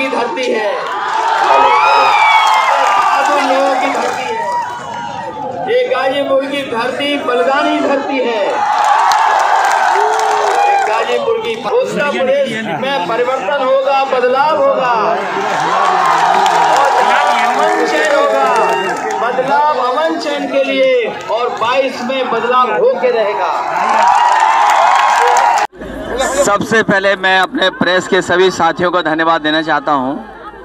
की धरती है, बहादुर लोगों की धरती है। ये गाजीपुर की धरती बलिदानी धरती है। गाजीपुर की उत्तर प्रदेश में परिवर्तन होगा, बदलाव होगा, अमन चैन होगा। बदलाव अमन चैन के लिए और 22 में बदलाव होके रहेगा। सबसे पहले मैं अपने प्रेस के सभी साथियों को धन्यवाद देना चाहता हूं।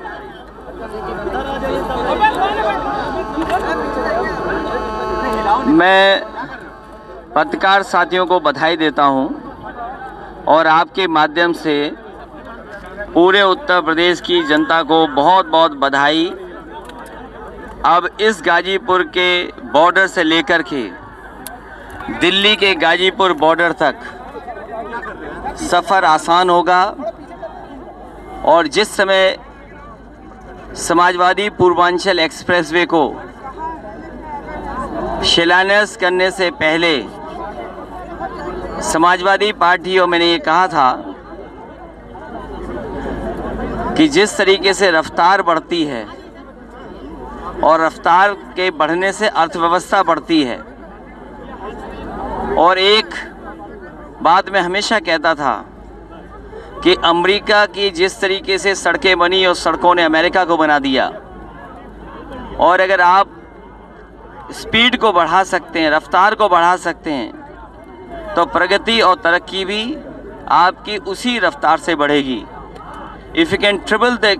मैं पत्रकार साथियों को बधाई देता हूं और आपके माध्यम से पूरे उत्तर प्रदेश की जनता को बहुत बहुत बधाई। अब इस गाजीपुर के बॉर्डर से लेकर के दिल्ली के गाजीपुर बॉर्डर तक सफ़र आसान होगा और जिस समय समाजवादी पूर्वांचल एक्सप्रेसवे को शिलान्यास करने से पहले समाजवादी पार्टी और मैंने ये कहा था कि जिस तरीके से रफ्तार बढ़ती है और रफ्तार के बढ़ने से अर्थव्यवस्था बढ़ती है, और एक बात मैं हमेशा कहता था कि अमेरिका की जिस तरीके से सड़कें बनी और सड़कों ने अमेरिका को बना दिया, और अगर आप स्पीड को बढ़ा सकते हैं, रफ्तार को बढ़ा सकते हैं, तो प्रगति और तरक्की भी आपकी उसी रफ्तार से बढ़ेगी। If you can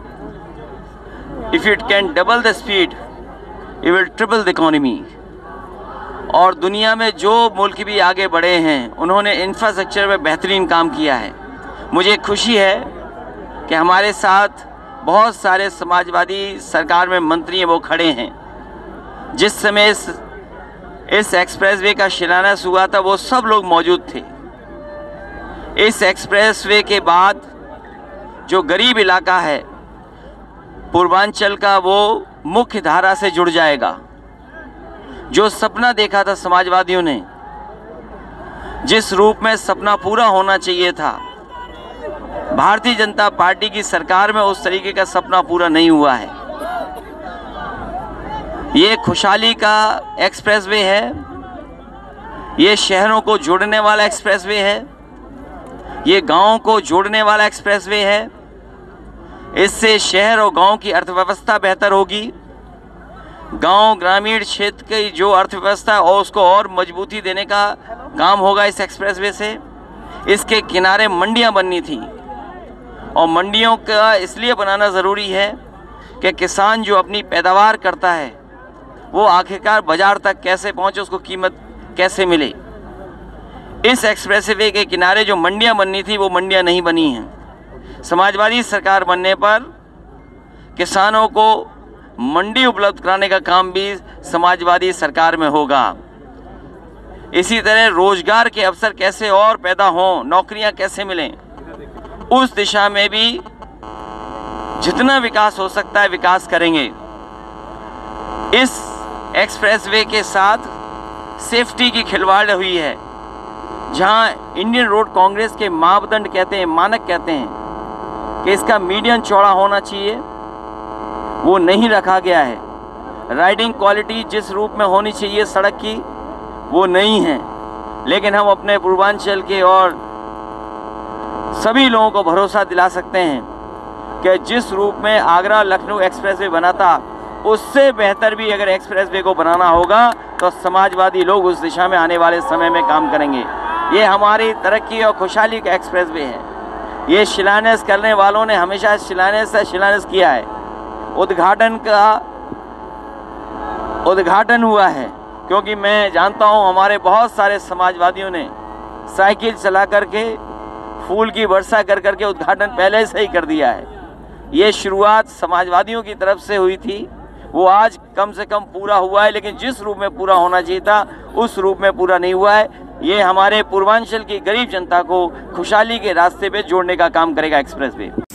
double the speed, you will triple the economy। और दुनिया में जो मुल्क भी आगे बढ़े हैं उन्होंने इंफ्रास्ट्रक्चर में बेहतरीन काम किया है। मुझे खुशी है कि हमारे साथ बहुत सारे समाजवादी सरकार में मंत्री हैं, वो खड़े हैं। जिस समय इस एक्सप्रेसवे का शिलान्यास हुआ था वो सब लोग मौजूद थे। इस एक्सप्रेसवे के बाद जो गरीब इलाका है पूर्वांचल का, वो मुख्य धारा से जुड़ जाएगा। जो सपना देखा था समाजवादियों ने, जिस रूप में सपना पूरा होना चाहिए था, भारतीय जनता पार्टी की सरकार में उस तरीके का सपना पूरा नहीं हुआ है। ये खुशहाली का एक्सप्रेसवे है, ये शहरों को जोड़ने वाला एक्सप्रेसवे है, ये गांवों को जोड़ने वाला एक्सप्रेसवे है। इससे शहर और गांव की अर्थव्यवस्था बेहतर होगी। गांव ग्रामीण क्षेत्र की जो अर्थव्यवस्था है और उसको और मजबूती देने का काम होगा इस एक्सप्रेसवे से। इसके किनारे मंडियां बननी थी और मंडियों का इसलिए बनाना ज़रूरी है कि किसान जो अपनी पैदावार करता है वो आखिरकार बाज़ार तक कैसे पहुंचे, उसको कीमत कैसे मिले। इस एक्सप्रेसवे के किनारे जो मंडियां बननी थी वो मंडियां नहीं बनी हैं। समाजवादी सरकार बनने पर किसानों को मंडी उपलब्ध कराने का काम भी समाजवादी सरकार में होगा। इसी तरह रोजगार के अवसर कैसे और पैदा हों, नौकरियां कैसे मिलें, उस दिशा में भी जितना विकास हो सकता है विकास करेंगे। इस एक्सप्रेसवे के साथ सेफ्टी की खिलवाड़ हुई है। जहां इंडियन रोड कांग्रेस के मापदंड कहते हैं, मानक कहते हैं कि इसका मीडियन चौड़ा होना चाहिए, वो नहीं रखा गया है। राइडिंग क्वालिटी जिस रूप में होनी चाहिए सड़क की वो नहीं है। लेकिन हम अपने पूर्वांचल के और सभी लोगों को भरोसा दिला सकते हैं कि जिस रूप में आगरा लखनऊ एक्सप्रेसवे बना था उससे बेहतर भी अगर एक्सप्रेसवे को बनाना होगा तो समाजवादी लोग उस दिशा में आने वाले समय में काम करेंगे। ये हमारी तरक्की और खुशहाली का एक्सप्रेसवे है। ये शिलान्यास करने वालों ने हमेशा शिलान्यास किया है। उद्घाटन हुआ है क्योंकि मैं जानता हूँ हमारे बहुत सारे समाजवादियों ने साइकिल चला करके फूल की वर्षा कर करके उद्घाटन पहले से ही कर दिया है। ये शुरुआत समाजवादियों की तरफ से हुई थी, वो आज कम से कम पूरा हुआ है, लेकिन जिस रूप में पूरा होना चाहिए था उस रूप में पूरा नहीं हुआ है। ये हमारे पूर्वांचल की गरीब जनता को खुशहाली के रास्ते पे जोड़ने का काम करेगा एक्सप्रेसवे।